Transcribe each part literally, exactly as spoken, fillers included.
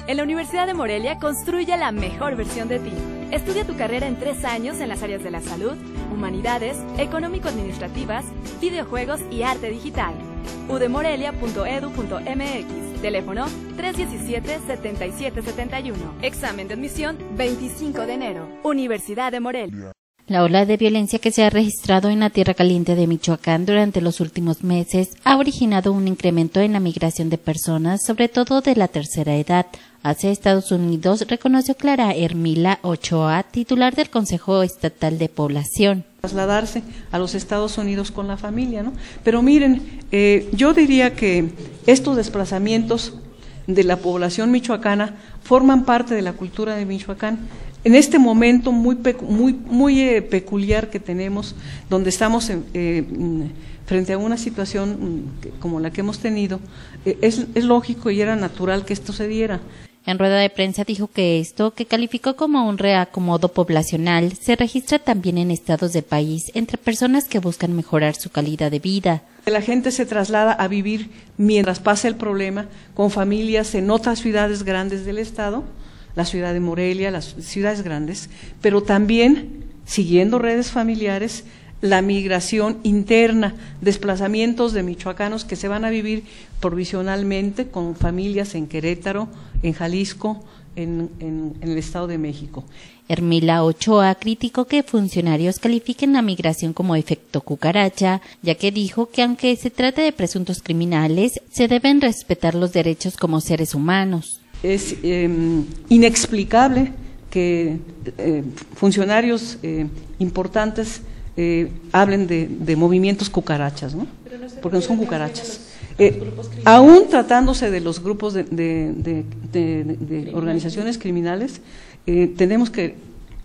En la Universidad de Morelia construye la mejor versión de ti. Estudia tu carrera en tres años en las áreas de la salud, humanidades, económico-administrativas, videojuegos y arte digital. u d morelia punto e d u punto m x. Teléfono tres uno siete, siete siete siete uno. Examen de admisión veinticinco de enero. Universidad de Morelia. La ola de violencia que se ha registrado en la Tierra Caliente de Michoacán durante los últimos meses ha originado un incremento en la migración de personas, sobre todo de la tercera edad, hacia Estados Unidos, reconoció Clara Hermila Ochoa, titular del Consejo Estatal de Población. Trasladarse a los Estados Unidos con la familia, ¿no? Pero miren, eh, yo diría que estos desplazamientos de la población michoacana forman parte de la cultura de Michoacán. En este momento muy muy muy eh, peculiar que tenemos, donde estamos eh, eh, frente a una situación como la que hemos tenido, eh, es, es lógico y era natural que esto se diera. En rueda de prensa dijo que esto, que calificó como un reacomodo poblacional, se registra también en estados del país entre personas que buscan mejorar su calidad de vida. La gente se traslada a vivir mientras pasa el problema con familias en otras ciudades grandes del estado, la ciudad de Morelia, las ciudades grandes, pero también, siguiendo redes familiares, la migración interna, desplazamientos de michoacanos que se van a vivir provisionalmente con familias en Querétaro, en Jalisco, en, en, en el Estado de México. Hermila Ochoa criticó que funcionarios califiquen la migración como efecto cucaracha, ya que dijo que aunque se trate de presuntos criminales, se deben respetar los derechos como seres humanos. Es eh, inexplicable que eh, funcionarios eh, importantes eh, hablen de, de movimientos cucarachas, ¿no? Porque no son cucarachas. Eh, aún tratándose de los grupos de, de, de, de, de, de organizaciones criminales, eh, tenemos que,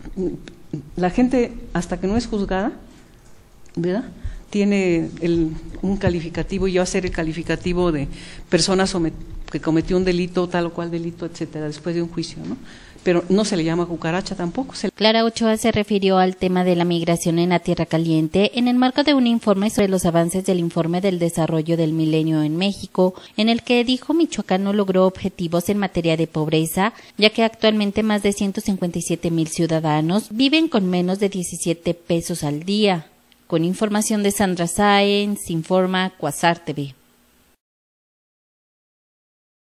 la gente hasta que no es juzgada, ¿verdad?, tiene el, un calificativo, y va a ser el calificativo de persona que cometió un delito, tal o cual delito, etcétera, después de un juicio, ¿no? Pero no se le llama cucaracha tampoco. Se... Clara Ochoa se refirió al tema de la migración en la Tierra Caliente en el marco de un informe sobre los avances del Informe del Desarrollo del Milenio en México, en el que dijo Michoacán no logró objetivos en materia de pobreza, ya que actualmente más de ciento cincuenta y siete mil ciudadanos viven con menos de diecisiete pesos al día. Con información de Sandra Sáenz, informa Quasar T V.